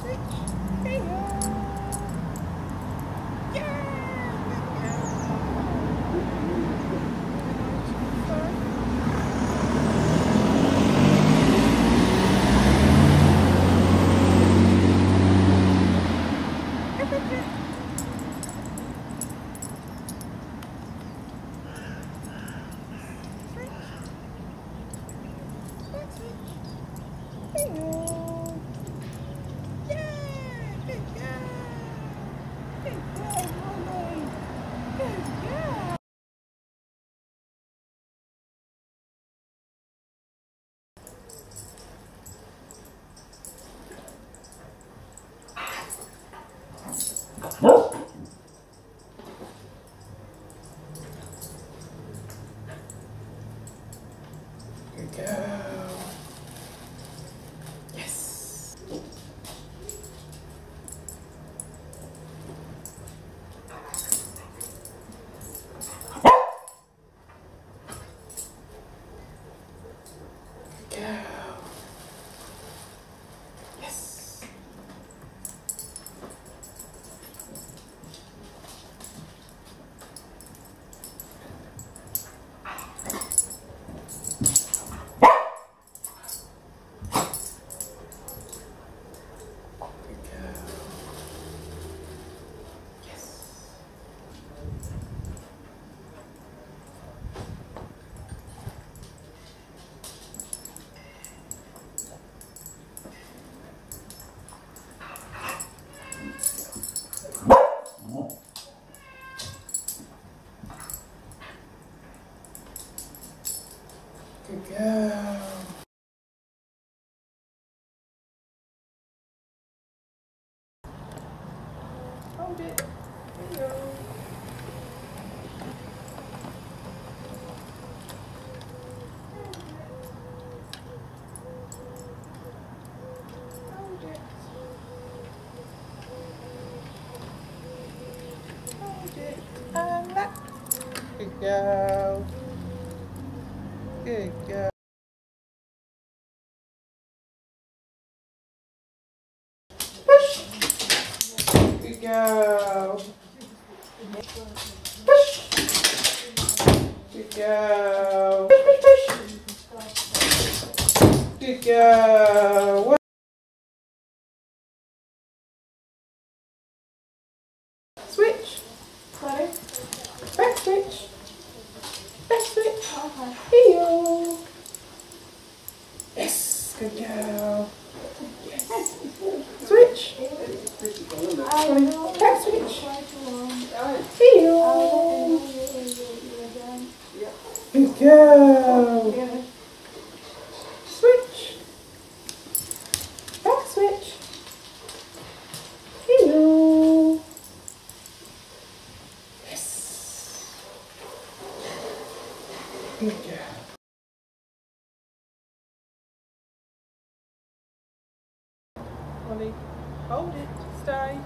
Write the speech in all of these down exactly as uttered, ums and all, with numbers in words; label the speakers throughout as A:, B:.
A: Good girl. Yes. Good girl. Yes. Good girl. Hold it. There you go. Hold it. Hold it. And that. Good girl. Good girl. Push. Good girl. Push. Good girl. Push, push, push. Good girl. Switch. Sorry. Back switch. Back switch. Heel. Yes. Good girl. Yes. Switch. Back switch. Heel. Good girl. Switch. Back switch. Heel. Yes. Good girl. Molly, hold it, stay.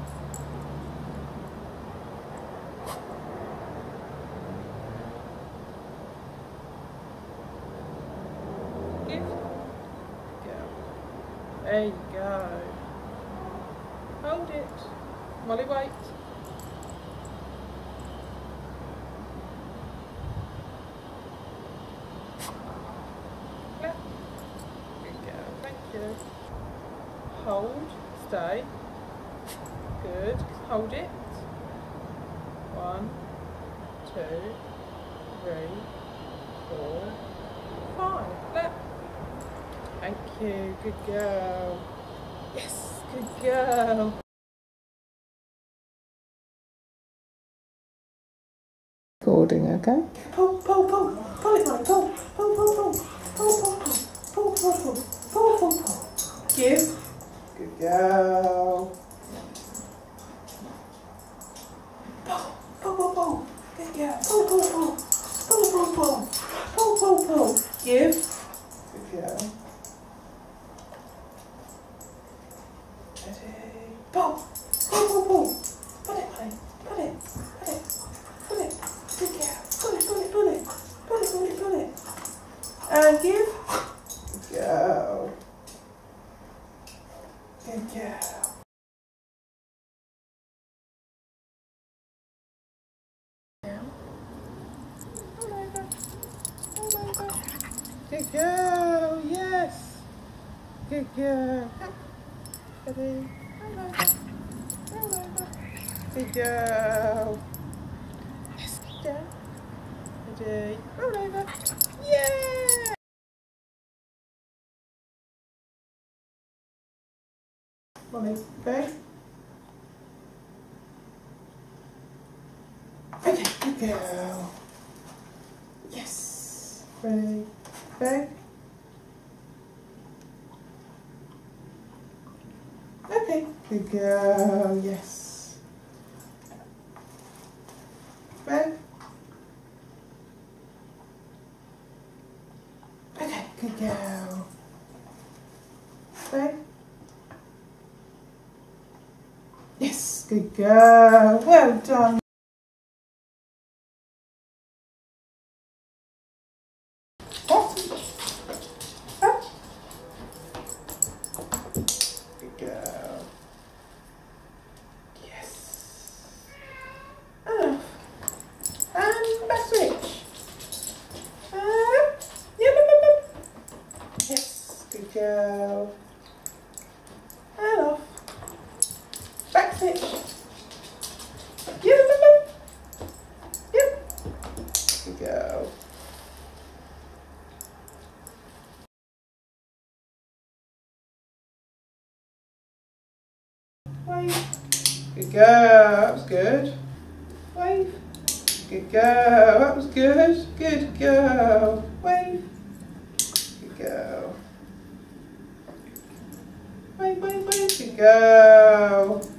A: Give. Go. There you go. Hold it. Molly, wait. Clap. Good girl, thank you. Hold, stay. Good. Hold it. One, two, three, four, five. Clap. Thank you. Good girl. Yes, good girl. Recording, okay? Pull, pull, pull. Pull it, Molly. Pull, pull, pull, pull. Pull, pull, pull. Pull, pull, pull. Pull, pull, pull. Give. Good girl. Pull, pull, pull, pull. Good girl. Pull, pull, pull. Pull, pull, pull. Pull, pull, pull. Give. Good girl. Ready. Pull. Pull, pull, pull. Put it, honey. Put it. Put it. Put it. Good girl. Pull it, pull it, pull it. Pull it, pull it, pull it. And give. Good girl. Good girl. Good girl, yes. Good girl. Ready? Good girl. Yes, good girl. Ready? Roll over. Yeah! Molly, go. Okay, good girl. Yes. Ready? Go. Okay, good girl, yes. Go. Okay, good girl. Go. Yes, good girl. Well done. Up. Up. Good girl. Yes. Ah. And back switch. Ah. Yep, yep, yep. Yes, good girl. And off. Back switch. Yep, yep, yep. Yep. Good girl. Wave. Good girl. That was good. Wave. Good girl. That was good. Good girl. Wave. Good girl. Wave, wave, wave. Good girl.